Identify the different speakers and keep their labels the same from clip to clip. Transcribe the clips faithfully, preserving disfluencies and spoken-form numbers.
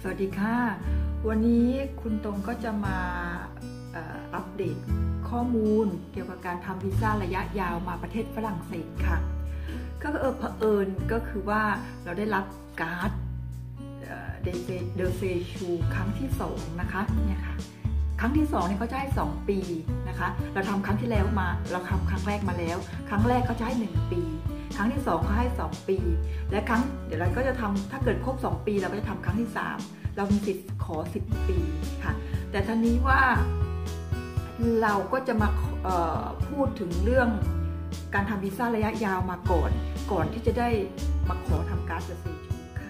Speaker 1: สวัสดีค่ะวันนี้คุณตรงก็จะมาอัปเดตข้อมูลเกี่ยวกับการทำวีซ่าระยะยาวมาประเทศฝรั่งเศสค่ะก็เออเผอิญก็คือว่าเราได้รับการ์ดเดเซชูครั้งที่สองนะคะเนี่ยค่ะครั้งที่สองเนี่ยเขาจะให้สองปีนะคะเราทำครั้งที่แล้วมาเราทำครั้งแรกมาแล้วครั้งแรกเขาจะให้หนึ่งปีครั้งที่สองเขาให้สองปีและครั้งเดี๋ยวเราก็จะทำถ้าเกิดครบสองปีเราก็จะทำครั้งที่สามเรามีสิทธิ์ขอสิบปีค่ะแต่ทีนี้ว่าเราก็จะมาพูดถึงเรื่องการทำวีซ่าระยะยาวมาก่อนก่อนที่จะได้มาขอทำการ์ดเดเซชูค่ะ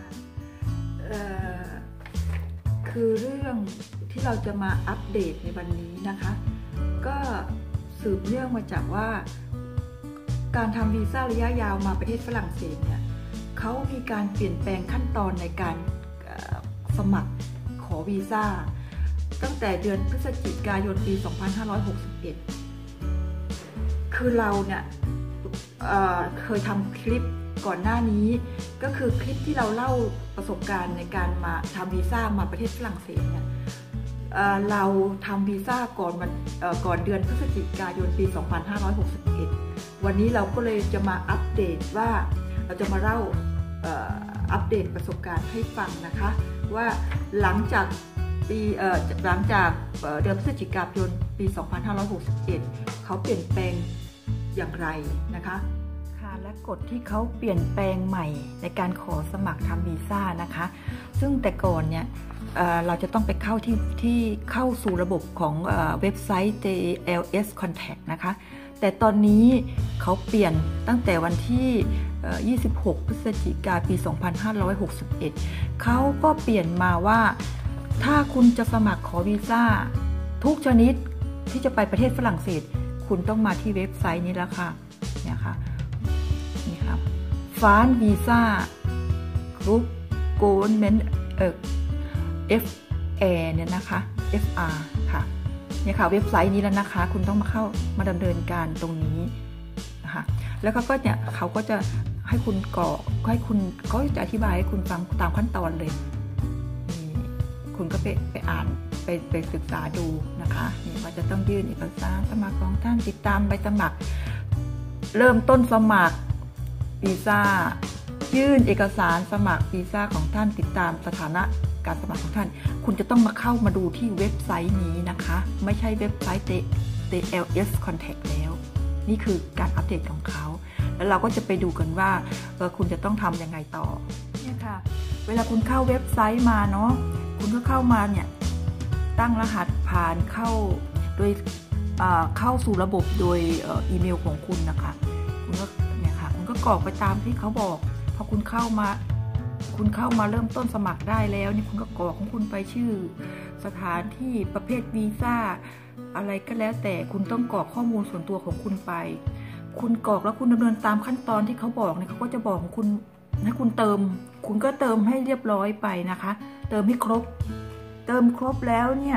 Speaker 1: คือเรื่องที่เราจะมาอัปเดตในวันนี้นะคะก็สืบเนื่องมาจากว่าการทำวีซ่าระยะยาวมาประเทศฝรั่งเศสเนี่ยเขามีการเปลี่ยนแปลงขั้นตอนในการสมัครขอวีซ่าตั้งแต่เดือนพฤศจิกายนปี สองพันห้าร้อยหกสิบเอ็ด คือเราเนี่ย เอ่อ เคยทำคลิปก่อนหน้านี้ก็คือคลิปที่เราเล่าประสบการณ์ในการมาทำวีซ่ามาประเทศฝรั่งเศสเนี่ย เอ่อ เราทำวีซ่าก่อนมันก่อนเดือนพฤศจิกายนปี สองพันห้าร้อยหกสิบเอ็ด วันนี้เราก็เลยจะมาอัปเดตว่าเราจะมาเล่าอัปเดตประสบการณ์ให้ฟังนะคะว่าหลังจากปีเอ่อหลังจากเดือนพฤศจิกายนปี สองพันห้าร้อยหกสิบเอ็ด เขาเปลี่ยนแปลงอย่างไรนะคะค่ะและกฎที่เขาเปลี่ยนแปลงใหม่ในการขอสมัครทำวีซ่านะคะซึ่งแต่ก่อนเนี่ยเอ่อเราจะต้องไปเข้าที่ที่เข้าสู่ระบบของเอ่อเว็บไซต์ เจ แอล เอส Contact นะคะแต่ตอนนี้เขาเปลี่ยนตั้งแต่วันที่ยี่สิบหกพฤศจิกายนปี สองพันห้าร้อยหกสิบเอ็ด เขาก็เปลี่ยนมาว่าถ้าคุณจะสมัครขอวีซ่าทุกชนิดที่จะไปประเทศฝรั่งเศสคุณต้องมาที่เว็บไซต์นี้แล้วค่ะเนี่ยค่ะนี่ครับฟานวีซ่ากรุ๊ปโกลเมนเอ่อ เอฟ เอ เนี่ยนะคะ เอฟ อาร์ ค่ะเนี่ยค่ะเว็บไซต์นี้แล้วนะคะคุณต้องมาเข้ามาดำเนินการตรงนี้นะคะแล้วก็เนี่ยเขาก็จะให้คุณกรอกให้คุณเขาจะอธิบายให้คุณฟังตามขั้นตอนเลยคุณก็ไปไปอ่านไปไปศึกษาดูนะคะนี่ว่าจะต้องยื่นเอกสารสมัครของท่านติดตามใบสมัครเริ่มต้นสมัครวีซ่ายื่นเอกสารสมัครวีซ่าของท่านติดตามสถานะการสมัครของท่านคุณจะต้องมาเข้ามาดูที่เว็บไซต์นี้นะคะไม่ใช่เว็บไซต์ เจ แอล เอส Contact แล้วนี่คือการอัปเดตของเขาแล้วเราก็จะไปดูกันว่าเออคุณจะต้องทำยังไงต่อเนี่ยค่ะเวลาคุณเข้าเว็บไซต์มาเนาะคุณก็เข้ามาเนี่ยตั้งรหัสผ่านเข้าโดยเข้าสู่ระบบโดยอีเมลของคุณนะคะคุณก็เนี่ยค่ะคุณก็กรอกไปตามที่เขาบอกพอคุณเข้ามาคุณเข้ามาเริ่มต้นสมัครได้แล้วนี่คุณก็กรอกของคุณไปชื่อสถานที่ประเภทวีซ่าอะไรก็แล้วแต่คุณต้องกรอกข้อมูลส่วนตัวของคุณไปคุณกรอกแล้วคุณดำเนินตามขั้นตอนที่เขาบอกเนี่ยเขาก็จะบอกของคุณให้คุณเติมคุณก็เติมให้เรียบร้อยไปนะคะเติมให้ครบเติมครบแล้วเนี่ย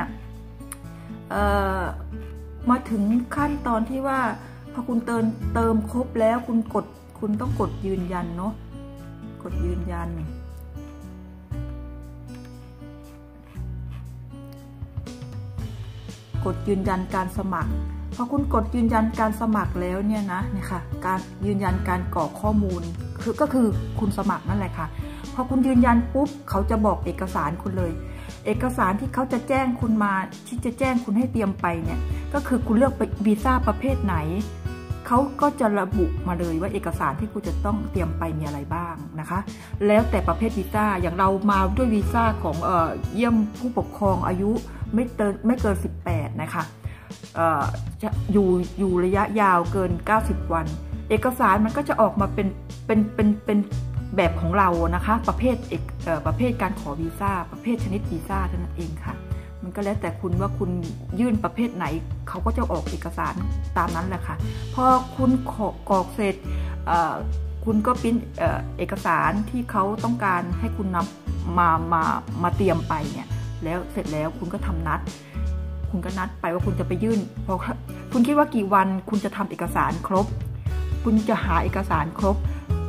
Speaker 1: มาถึงขั้นตอนที่ว่าพอคุณเติมเติมครบแล้วคุณกดคุณต้องกดยืนยันเนาะกดยืนยันกดยืนยันการสมัครพอคุณกดยืนยันการสมัครแล้วเนี่ยนะเนี่ยค่ะการยืนยันการกรอกข้อมูลคือก็คือคุณสมัครนั่นแหละค่ะพอคุณยืนยันปุ๊บเขาจะบอกเอกสารคุณเลยเอกสารที่เขาจะแจ้งคุณมาที่จะแจ้งคุณให้เตรียมไปเนี่ยก็คือคุณเลือกวีซ่าประเภทไหนเขาก็จะระบุมาเลยว่าเอกสารที่คุณจะต้องเตรียมไปมีอะไรบ้างนะคะแล้วแต่ประเภทวีซ่าอย่างเรามาด้วยวีซ่าของเอ่อเยี่ยมผู้ปกครองอายุไม่เกินไม่เกินสิบแปดนะคะเอ่อจะอยู่อยู่ระยะยาวเกินเก้าสิบวันเอกสารมันก็จะออกมาเป็นเป็นเป็นเป็นแบบของเรานะคะประเภทเอกเอ่อประเภทการขอวีซ่าประเภทชนิดวีซ่าเท่านั้นเองค่ะมันก็แล้วแต่คุณว่าคุณยื่นประเภทไหนเขาก็จะออกเอกสารตามนั้นแหละค่ะพอคุณกรอกเสร็จคุณก็พิมพ์เอกสารที่เขาต้องการให้คุณนำมามามาเตรียมไปเนี่ยแล้วเสร็จแล้วคุณก็ทำนัดคุณก็นัดไปว่าคุณจะไปยื่นพอคุณคิดว่ากี่วันคุณจะทำเอกสารครบคุณจะหาเอกสารครบ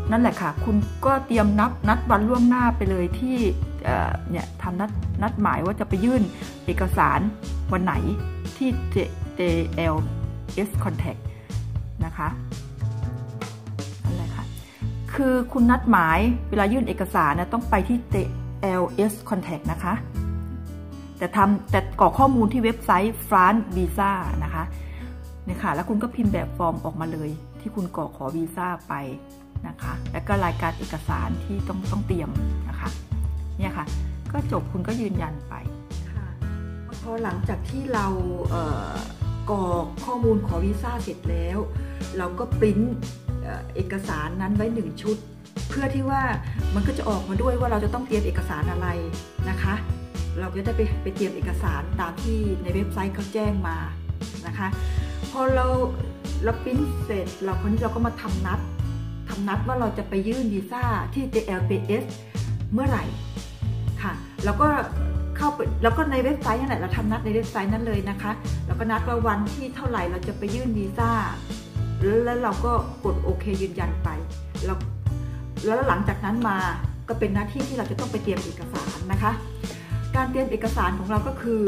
Speaker 1: นั่นแหละค่ะคุณก็เตรียมนับนัดวันล่วงหน้าไปเลยที่เนี่ยทำนัดนัดหมายว่าจะไปยื่นเอกสารวันไหนที่ เจ แอล เอส Contact นะคะนั่นแหละค่ะคือคุณนัดหมายเวลายื่นเอกสารนะต้องไปที่ เจ แอล เอส Contact นะคะแต่ทำแต่กรอกข้อมูลที่เว็บไซต์ France Visa นะคะเนี่ยค่ะแล้วคุณก็พิมพ์แบบฟอร์มออกมาเลยที่คุณกรอกขอวีซ่าไปนะคะแล้วก็รายการเอกสารที่ต้องต้องเตรียมนะคะเนี่ยค่ะก็จบคุณก็ยืนยันไปค่ะพอหลังจากที่เราเอ่อกรอกข้อมูลขอวีซ่าเสร็จแล้วเราก็ปริ้นเอกสารนั้นไว้หนึ่งชุดเพื่อที่ว่ามันก็จะออกมาด้วยว่าเราจะต้องเตรียมเอกสารอะไรนะคะเราก็ได้ไปไปเตรียมเอกสารตามที่ในเว็บไซต์เขาแจ้งมานะคะพอเราเราปริ้นเสร็จเราคนนี้เราก็มาทำนัดทำนัดว่าเราจะไปยื่นวีซ่าที่ เจ แอล เอส เมื่อไหร่ค่ะแล้วก็เข้าไปแล้วก็ในเว็บไซต์นั่นแหละเราทำนัดในเว็บไซต์นั้นเลยนะคะแล้วก็นัดว่าวันที่เท่าไหร่เราจะไปยื่นวีซ่าแล้วเราก็กดโอเคยืนยันไปแล้วแล้วหลังจากนั้นมาก็เป็นหน้าที่ที่เราจะต้องไปเตรียมเอกสารนะคะการเตรียมเอกสารของเราก็คือ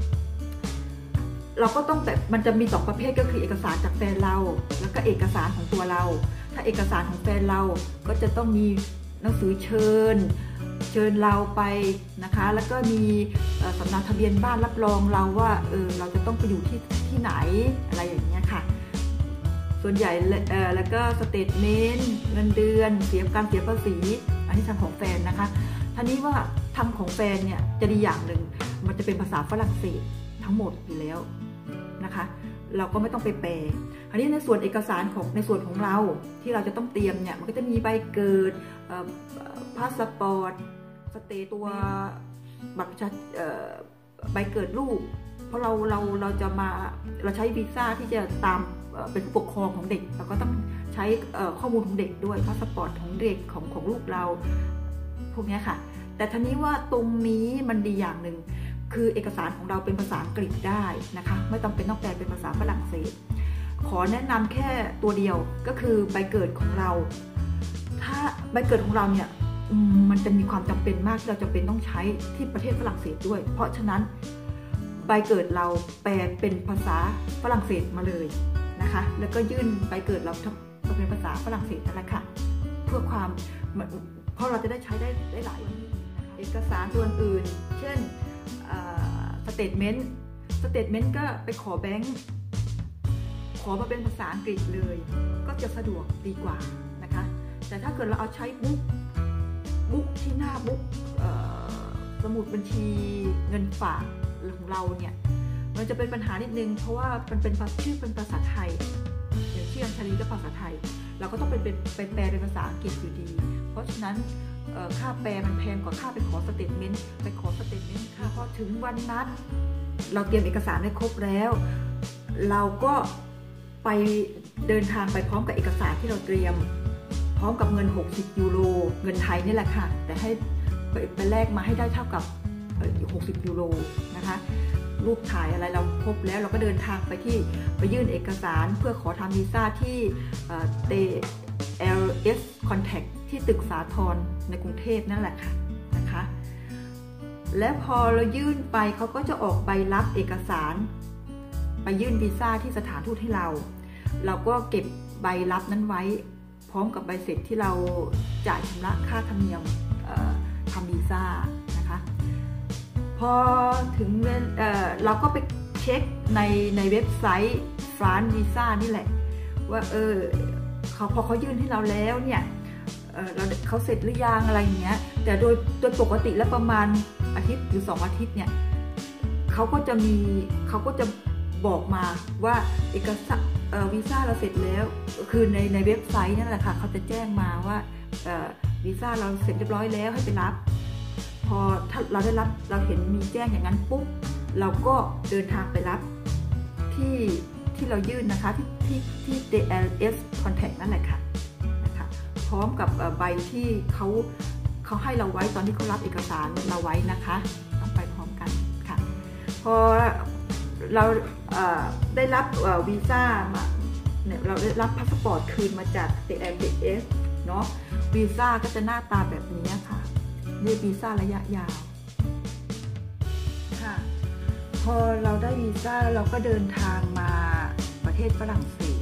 Speaker 1: เราก็ต้องแต่มันจะมีสองประเภทก็คือเอกสารจากแฟนเราแล้วก็เอกสารของตัวเราถ้าเอกสารของแฟนเราก็จะต้องมีหนังสือเชิญเชิญเราไปนะคะแล้วก็มีสำเนาทะเบียนบ้านรับรองเราว่าเออเราจะต้องไปอยู่ที่ที่ไหนอะไรอย่างเงี้ยค่ะส่วนใหญ่แล้วก็สเตทเมนต์เงินเดือนเสียการเสียภาษีอันนี้ทางของแฟนนะคะท่านี้ว่าทางของแฟนเนี่ยจะดีอย่างหนึ่งมันจะเป็นภาษาฝรั่งเศสทั้งหมดอยู่แล้วนะคะเราก็ไม่ต้องไปแปลอันนี้ในส่วนเอกสารของในส่วนของเราที่เราจะต้องเตรียมเนี่ยมันก็จะมีใบเกิดพาสปอร์ตสเตตตัวบัตรประชาใบเกิดลูกเพราะเราเราเราจะมาเราใช้วีซ่าที่จะตามเป็นผู้ปกครองของเด็กเราก็ต้องใช้ข้อมูลของเด็กด้วยพาสปอร์ตของเด็กของของลูกเราพวกนี้ค่ะแต่ทีนี้ว่าตรงนี้มันดีอย่างหนึ่งคือเอกสารของเราเป็นภาษาอังกฤษได้นะคะไม่ต้องเป็นต้องแปลเป็นภาษาฝรั่งเศสขอแนะนำแค่ตัวเดียวก็คือใบเกิดของเราถ้าใบเกิดของเราเนี่ยมันจะมีความจำเป็นมากที่เราจะเป็นต้องใช้ที่ประเทศฝรั่งเศสด้วยเพราะฉะนั้นใบเกิดเราแปลเป็นภาษาฝรั่งเศสมาเลยนะคะแล้วก็ยื่นใบเกิดเราเป็นภาษาฝรั่งเศสนั่นแหละค่ะเพื่อความเพราะเราจะได้ใช้ได้ได้หลายเอกสารตัวอื่นเช่นสเตทเมนต์สเตทเมนต์ก็ไปขอแบงค์ขอมาเป็นภาษาอังกฤษเลยก็จะสะดวกดีกว่านะคะแต่ถ้าเกิดเราเอาใช้บุ๊กบุ๊กที่หน้าบุ๊กสมุดบัญชีเงินฝากของเราเนี่ยมันจะเป็นปัญหานิดนึงเพราะว่ามันเป็นชื่อเป็นภาษาไทยอย่างชื่ออัญชลีก็ภาษาไทยเราก็ต้องเป็นเป็นแปลเป็นภาษาอังกฤษอยู่ดีเพราะฉะนั้นค่าแปลมันแพงกว่าค่าไปขอสเตทเมนต์ไปขอสเตทเมนต์ค่ะพอถึงวันนัดเราเตรียมเอกสารได้ครบแล้วเราก็ไปเดินทางไปพร้อมกับเอกสารที่เราเตรียมพร้อมกับเงินหกสิบยูโรเงินไทยนี่แหละค่ะแต่ให้ไปแลกมาให้ได้เท่ากับหกสิบยูโรนะคะรูปถ่ายอะไรเราครบแล้วเราก็เดินทางไปที่ไปยื่นเอกสารเพื่อขอทำวีซ่าที่ เจ แอล เอส Contact ที่ตึกสาทรในกรุงเทพนั่นแหละค่ะนะคะและพอเรายื่นไปเขาก็จะออกใบรับเอกสารไปยื่นวีซ่าที่สถานทูตให้เราเราก็เก็บใบรับนั้นไว้พร้อมกับใบเสร็จที่เราจ่ายชำระค่าธรรมเนียมทำวีซ่านะคะพอถึงเอ่อเราก็ไปเช็คในในเว็บไซต์ France Visa นี่แหละว่าเออเขาพอเขายื่นให้เราแล้วเนี่ยเออเราเขาเสร็จหรือยังอะไรอย่างเงี้ยแต่โดยโดยปกติแล้วประมาณอาทิตย์หรือสองอาทิตย์เนี่ยเขาก็จะมีเขาก็จะบอกมาว่าเอกสารวีซ่าเราเสร็จแล้วคือในในเว็บไซต์นั่นแหละค่ะเขาจะแจ้งมาว่าวีซ่าเราเสร็จเรียบร้อยแล้วให้ไปรับพอถ้าเราได้รับเราเห็นมีแจ้งอย่างนั้นปุ๊บเราก็เดินทางไปรับที่ที่เรายื่นนะคะที่ที่ที่ เจ แอล เอส Contact นั่นแหละค่ะนะคะพร้อมกับใบที่เขาเขาให้เราไว้ตอนที่เขารับเอกสารเราไว้นะคะต้องไปพร้อมกันค่ะพอเราได้รับวีซ่ามาเนี่ยเราได้รับพาสปอร์ตคืนมาจาก เจ แอล เอสเนาะวีซ่าก็จะหน้าตาแบบนี้ค่ะนี่วีซ่าระยะยาวค่ะพอเราได้วีซ่าเราก็เดินทางมาประเทศฝรั่งเศส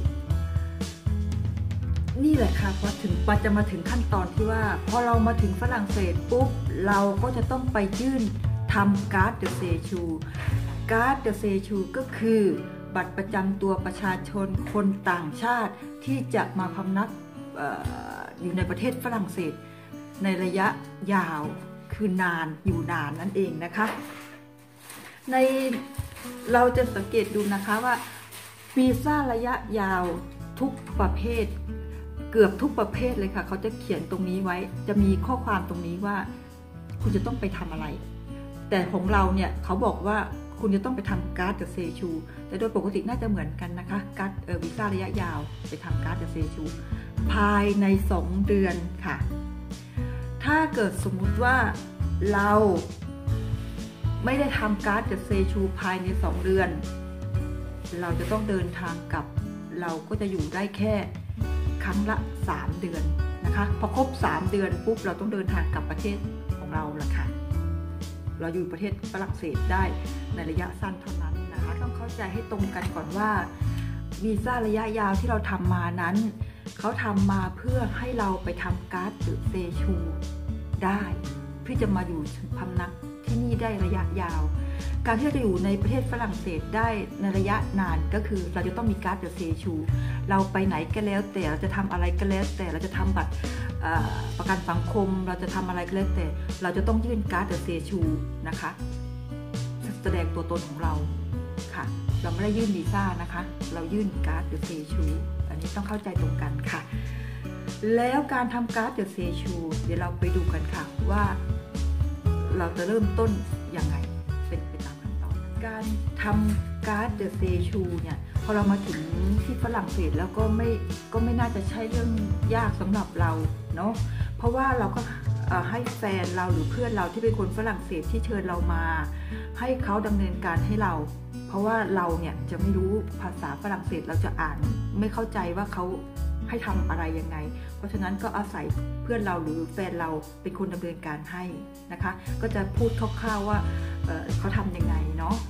Speaker 1: นี่แหละค่ะพอถึงปจะมาถึงขั้นตอนที่ว่าพอเรามาถึงฝรั่งเศสปุ๊บเราก็จะต้องไปยื่นทำการ์ดเดอะเซชูการ์ดเดอะเซชูก็คือบัตรประจำตัวประชาชนคนต่างชาติที่จะมาพำนัก อ, อยู่ในประเทศฝรั่งเศสในระยะยาวคือนานอยู่นานนั่นเองนะคะในเราจะสังเกตดูนะคะว่าวีซ่าระยะยาวทุกประเภทเกือบทุกประเภทเลยค่ะเขาจะเขียนตรงนี้ไว้จะมีข้อความตรงนี้ว่าคุณจะต้องไปทำอะไรแต่ของเราเนี่ยเขาบอกว่าคุณจะต้องไปทำการ์ดเดอะเซชูแต่โดยปกติน่าจะเหมือนกันนะคะการ์ดวีซ่าระยะยาวไปทำการ์ดเดอะเซชูภายในสองเดือนค่ะถ้าเกิดสมมุติว่าเราไม่ได้ทำการ์ดเดอะเซชูภายในสองเดือนเราจะต้องเดินทางกลับเราก็จะอยู่ได้แค่ครั้งละสามเดือนนะคะพอครบสามเดือนปุ๊บเราต้องเดินทางกลับประเทศของเราละค่ะเราอยู่ประเทศฝรั่งเศสได้ในระยะสั้นเท่านั้นนะคะต้องเข้าใจให้ตรงกันก่อนว่าวีซ่าระยะยาวที่เราทำมานั้นเขาทำมาเพื่อให้เราไปทำการ์ดเดอะเซชูได้เพื่อจะมาอยู่พำนักที่นี่ได้ระยะยาวการที่เราจะอยู่ในประเทศฝรั่งเศสได้ในระยะนานก็คือเราจะต้องมีการ์ดเดอะเซชูเราไปไหนก็แล้วแต่เราจะทำอะไรก็แล้วแต่เราจะทำบัตรประกันสังคมเราจะทำอะไรก็แล้วแต่เราจะต้องยื่นการ์ดเดอะเซชูนะคะแสดงตัวตนของเราค่ะเราไม่ได้ยื่นวีซ่านะคะเรายื่นการ์ดเดอะเซชูอันนี้ต้องเข้าใจตรงกันค่ะแล้วการทำการ์ดเดอะเซชูเดี๋ยวเราไปดูกันค่ะว่าเราจะเริ่มต้นยังไงเป็นไปตามขั้นตอนการทำการ์ดเดอะเซชูเนี่ยพอเรามาถึงที่ฝรั่งเศสแล้วก็ไม่ก็ไม่น่าจะใช่เรื่องยากสำหรับเราเนาะเพราะว่าเราก็ให้แฟนเราหรือเพื่อนเราที่เป็นคนฝรั่งเศสที่เชิญเรามาให้เขาดำเนินการให้เราเพราะว่าเราเนี่ยจะไม่รู้ภาษาฝรั่งเศสเราจะอ่านไม่เข้าใจว่าเขาให้ทำอะไรยังไงเพราะฉะนั้นก็อาศัยเพื่อนเราหรือแฟนเราเป็นคนดำเนินการให้นะคะก็จะพูดคร่าวๆว่า เอ่อ เขาทำยังไงเนาะ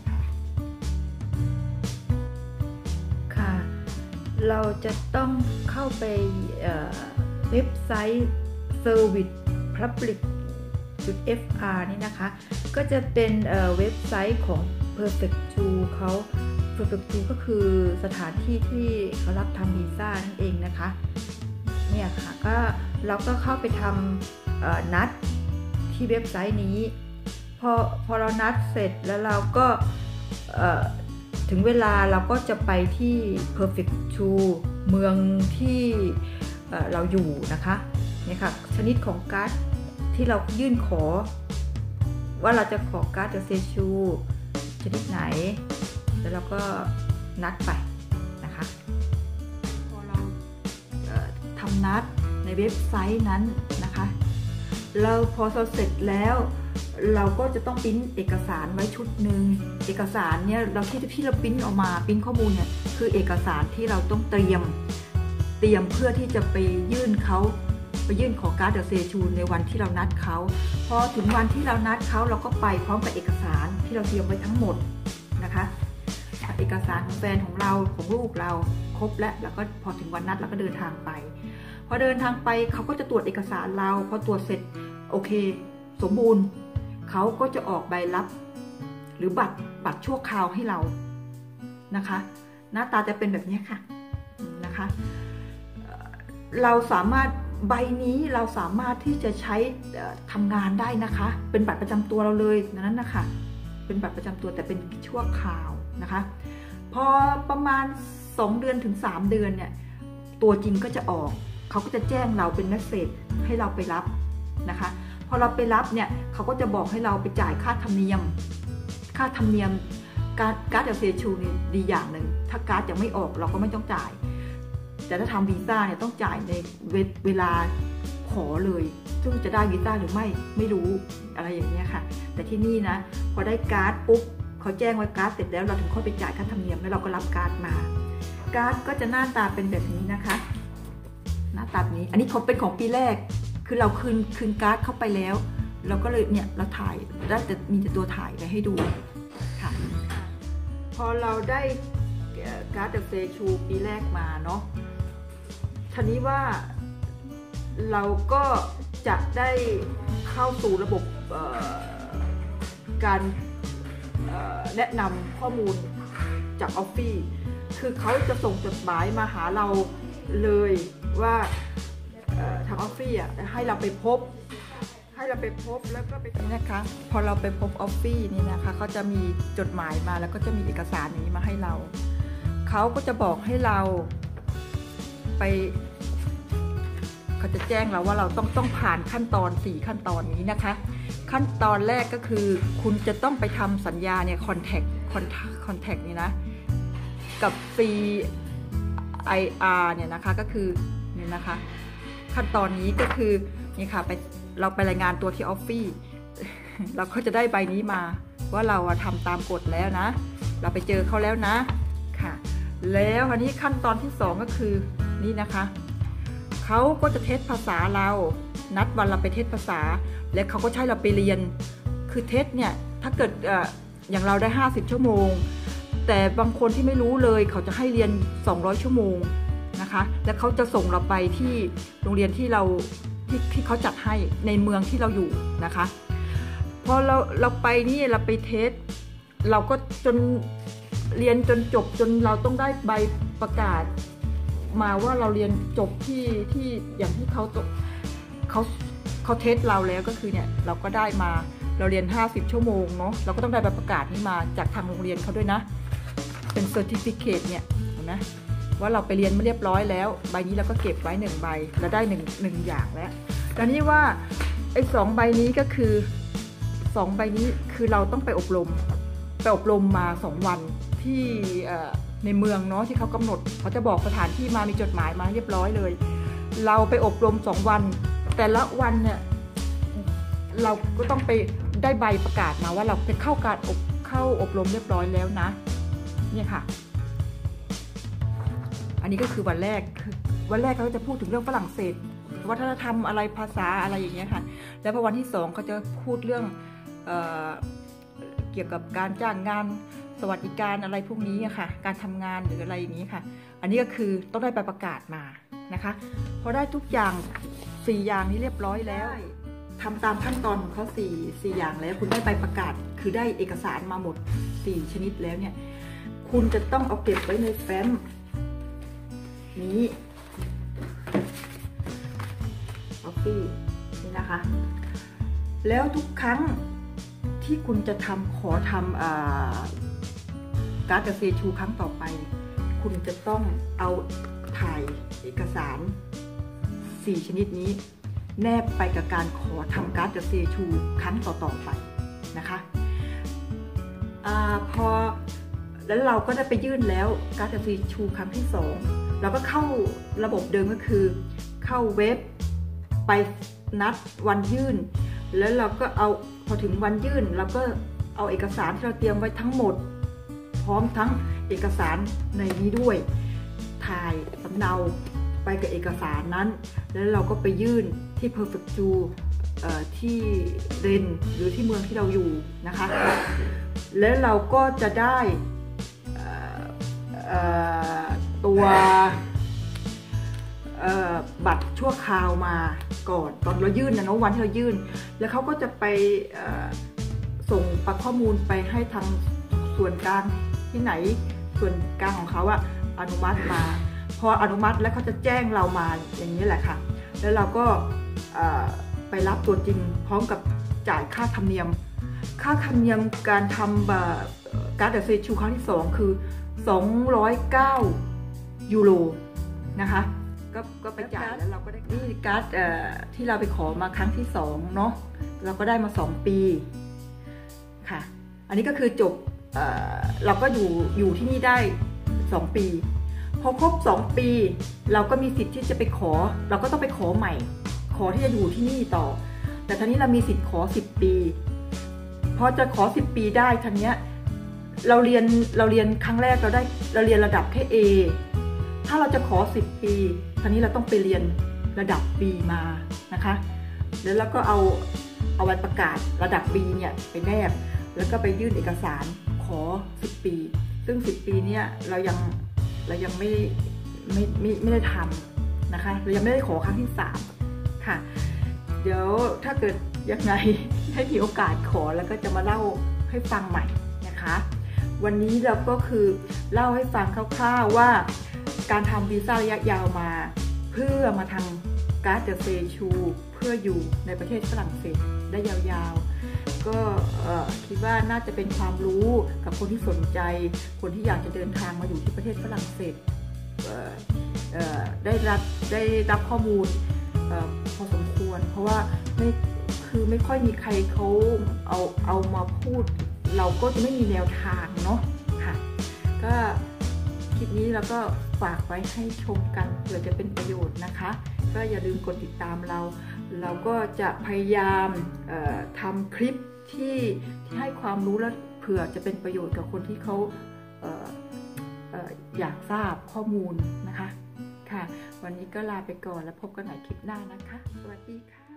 Speaker 1: ค่ะเราจะต้องเข้าไปเว็บไซต์ เซอร์วิส พับลิก จุด เอฟ อาร์ นี่นะคะก็จะเป็นเว็บไซต์ของ Perfect two เขา Perfect two ก็คือสถานที่ที่เขารับทำวีซ่านั่นเองนะคะเนี่ยค่ะก็เราก็เข้าไปทำนัดที่เว็บไซต์นี้พอพอเรานัดเสร็จแล้วเราก็ถึงเวลาเราก็จะไปที่ Perfect two เมืองที่เราอยู่นะคะเนี่ยค่ะชนิดของการ์ดที่เรายื่นขอว่าเราจะขอการ์ดเดอะเซชูชนิดไหนแล้วเราก็นัดไปนะคะพอเราทำนัดในเว็บไซต์นั้นนะคะเราพอเราเสร็จแล้วเราก็จะต้องปริ้นเอกสารไว้ชุดหนึ่งเอกสารเนี่ยเราที่ที่เราปริ้นออกมาปริ้นข้อมูลเนี่ยคือเอกสารที่เราต้องเตรียมเตรียมเพื่อที่จะไปยื่นเขาไปยื่นขอการ์ดเดอะเซชูในวันที่เรานัดเขาพอถึงวันที่เรานัดเขาเราก็ไปพร้อมกับเอกสารที่เราเตรียมไว้ทั้งหมดนะคะเอกสารของแฟนของเราของลูกเราครบแล้วแล้วก็พอถึงวันนัดเราก็เดินทางไปพอเดินทางไปเขาก็จะตรวจเอกสารเราพอตรวจเสร็จโอเคสมบูรณ์เขาก็จะออกใบรับหรือบัตรบัตรชั่วคราวให้เรานะคะหน้าตาจะเป็นแบบนี้ค่ะนะคะเราสามารถใบนี้เราสามารถที่จะใช้ทำงานได้นะคะเป็นบัตรประจำตัวเราเลยนั้นนะคะเป็นบัตรประจำตัวแต่เป็นชั่วคราวนะคะพอประมาณสองเดือนถึงสามเดือนเนี่ยตัวจริงก็จะออกเขาก็จะแจ้งเราเป็นเมสเสจให้เราไปรับนะคะพอเราไปรับเนี่ยเขาก็จะบอกให้เราไปจ่ายค่าธรรมเนียมค่าธรรมเนียมการการ์ดเดอะเซชูนี่ดีอย่างหนึ่งถ้าการ์ดยังไม่ออกเราก็ไม่ต้องจ่ายแต่ถ้าทำวีซ่าเนี่ยต้องจ่ายในเวลาขอเลยซึ่งจะได้วีซ่าหรือไม่ไม่รู้อะไรอย่างเงี้ยค่ะแต่ที่นี่นะพอได้การ์ดปุ๊บเขาแจ้งว่าการ์ดเสร็จแล้วเราถึงค่อยไปจ่ายค่าธรรมเนียมแล้วเราก็รับการ์ดมาการ์ดก็จะหน้าตาเป็นแบบนี้นะคะหน้าตาแบบนี้อันนี้เป็นของปีแรกคือเราคืนคืนการ์ดเข้าไปแล้วเราก็เลยเนี่ยเราถ่ายได้แต่มีแต่ตัวถ่ายไปให้ดูค่ะพอเราได้การ์ดเดอะเฟชูปีแรกมาเนาะทีนี้ว่าเราก็จะได้เข้าสู่ระบบการแนะนำข้อมูลจากออฟฟี่คือเขาจะส่งจดหมายมาหาเราเลยว่าทางออฟฟี่ให้เราไปพบให้เราไปพบแล้วก็ไปนะคะพอเราไปพบออฟฟี่นี่นะคะเขาจะมีจดหมายมาแล้วก็จะมีเอกสารนี้มาให้เราเขาก็จะบอกให้เราไปเขาจะแจ้งเราว่าเราต้องต้องผ่านขั้นตอนสี่ขั้นตอนนี้นะคะขั้นตอนแรกก็คือคุณจะต้องไปทำสัญญาเนี่ยคอนแทคคอนคอนแทคนี่นะกับ ซี ไอ อาร์ เนี่ยนะคะก็คือเนี่ยนะคะขั้นตอนนี้ก็คือนี่ค่ะไปเราไปรายงานตัวที่ออฟฟี่เราก็จะได้ใบนี้มาว่าเราทำตามกฎแล้วนะเราไปเจอเขาแล้วนะค่ะแล้วอันนี้ขั้นตอนที่สองก็คือนี่นะคะเขาก็จะเทสภาษาเรานัดวันเราไปเทสภาษาและเขาก็ใช้เราไปเรียนคือเทสเนี่ยถ้าเกิดอย่างเราได้ห้าสิบชั่วโมงแต่บางคนที่ไม่รู้เลยเขาจะให้เรียนสองร้อยชั่วโมงนะคะแล้วเขาจะส่งเราไปที่โรงเรียนที่เราที่ที่เขาจัดให้ในเมืองที่เราอยู่นะคะพอเราเราไปนี่เราไปเทสเราก็จนเรียนจนจบจนเราต้องได้ใบประกาศมาว่าเราเรียนจบที่ที่อย่างที่เขาเขาเขาเทสเราแล้วก็คือเนี่ยเราก็ได้มาเราเรียนห้าสิบชั่วโมงเนาะเราก็ต้องได้ใบประกาศนี้มาจากทางโรงเรียนเขาด้วยนะเป็นเซอร์ติฟิเคตเนี่ยเห็นไหมว่าเราไปเรียนมาเรียบร้อยแล้วใบนี้เราก็เก็บไว้หนึ่งใบเราได้หนึ่งหนึ่งอย่างแล้วตอนนี้ว่าไอ้สองใบนี้ก็คือสองใบนี้คือเราต้องไปอบรมไปอบรมมาสองวันที่ในเมืองเนาะที่เขากำหนดเขาจะบอกสถานที่มามีจดหมายมาเรียบร้อยเลยเราไปอบรมสองวันแต่ละวันเนี่ยเราก็ต้องไปได้ใบประกาศมาว่าเราไปเข้าการอบเข้าอบรมเรียบร้อยแล้วนะเนี่ยค่ะอันนี้ก็คือวันแรกวันแรกเขาจะพูดถึงเรื่องฝรั่งเศสวัฒนธรรมอะไรภาษาอะไรอย่างเงี้ยค่ะแล้วพอวันที่สองเขาจะพูดเรื่องเอ่อเกี่ยวกับการจ้างงานสวัสดิการอะไรพวกนี้ค่ะการทำงานหรืออะไรอย่างนี้ค่ะอันนี้ก็คือต้องได้ใบประกาศมานะคะพอได้ทุกอย่างสี่อย่างนี้เรียบร้อยแล้วทำตามขั้นตอนของเขาสี่สี่อย่างแล้วคุณได้ใบประกาศคือได้เอกสารมาหมดสี่ชนิดแล้วเนี่ยคุณจะต้องเอาเก็บไว้ในแฟ้มนี้ออฟฟี่นี่นะคะแล้วทุกครั้งที่คุณจะทำขอทำการ์ดเดอะเฟชูครั้งต่อไปคุณจะต้องเอาถ่ายเอกสารสี่ชนิดนี้แนบไปกับการขอทำการ์ดเดอะเฟชูครั้งต่อๆไปนะคะอ่าพอแล้วเราก็ได้ไปยื่นแล้วการ์ดเดอะเฟชูครั้งที่สองเราก็เข้าระบบเดิมก็คือเข้าเว็บไปนัดวันยื่นแล้วเราก็เอาพอถึงวันยื่นเราก็เอาเอกสารที่เราเตรียมไว้ทั้งหมดพร้อมทั้งเอกสารในนี้ด้วยถ่ายสำเนาไปกับเอกสารนั้นแล้วเราก็ไปยื่นที่ Perfect Ju ที่เรนหรือที่เมืองที่เราอยู่นะคะแล้วเราก็จะได้ตัวบัตรชั่วคราวมาก่อนตอนเรายื่นนะเนาะวันที่เรายื่นแล้วเขาก็จะไปส่งประข้อมูลไปให้ทางส่วนกลางที่ไหนส่วนกลางของเขาอะอนุมัติมาพออนุมัติแล้วเขาจะแจ้งเรามาอย่างนี้แหละค่ะแล้วเราก็ไปรับตัวจริงพร้อมกับจ่ายค่าธรรมเนียมค่าธรรมเนียมการทำการ์ดเดอะเฟชูครั้งที่สองคือสองร้อยเก้ายูโรนะคะก็ก็ไปจ่ายแล้วเราก็ได้นี่การ์ดที่เราไปขอมาครั้งที่สองเนาะเราก็ได้มาสองปีค่ะอันนี้ก็คือจบ เ, เราก็อยู่อยู่ที่นี่ได้สองปีพอครบสองปีเราก็มีสิทธิ์ที่จะไปขอเราก็ต้องไปขอใหม่ขอที่จะอยู่ที่นี่ต่อแต่ทีนี้เรามีสิทธิ์ขอสิบปีพอจะขอสิบปีได้ทีนี้เราเรียนเราเรียนครั้งแรกเราได้เราเรียนระดับแค่ A ถ้าเราจะขอสิบปีตอนนี้เราต้องไปเรียนระดับ B มานะคะแล้วเราก็เอาเอาวันประกาศระดับ B เนี่ยไปแนบแล้วก็ไปยื่นเอกสารขอสิบปีซึ่งสิบปีเนี่ยเรายังเรายังไม่ไม่ไม่ไม่ได้ทำนะคะเรายังไม่ได้ขอครั้งที่สามค่ะเดี๋ยวถ้าเกิดยังไงให้มีโอกาสขอแล้วก็จะมาเล่าให้ฟังใหม่นะคะวันนี้เราก็คือเล่าให้ฟังคร่าวๆว่าการทำวีซ่าระยะยาวมาเพื่อมาทำการ์ดเดอะเซชูเพื่ออยู่ในประเทศฝรั่งเศสได้ยาวๆก็คิดว่าน่าจะเป็นความรู้กับคนที่สนใจคนที่อยากจะเดินทางมาอยู่ที่ประเทศฝรั่งเศสได้รับได้รับข้อมูลพอสมควรเพราะว่าไม่คือไม่ค่อยมีใครเขาเอาเอามาพูดเราก็จะไม่มีแนวทางเนาะค่ะก็คลิปนี้เราก็ฝากไว้ให้ชมกันเผื่อจะเป็นประโยชน์นะคะก็อย่าลืมกดติดตามเราเราก็จะพยายามทำคลิปที่ที่ให้ความรู้และเผื่อจะเป็นประโยชน์กับคนที่เขาเอ่อเอ่ออยากทราบข้อมูลนะคะค่ะวันนี้ก็ลาไปก่อนแล้วพบกันใหม่คลิปหน้านะคะสวัสดีค่ะ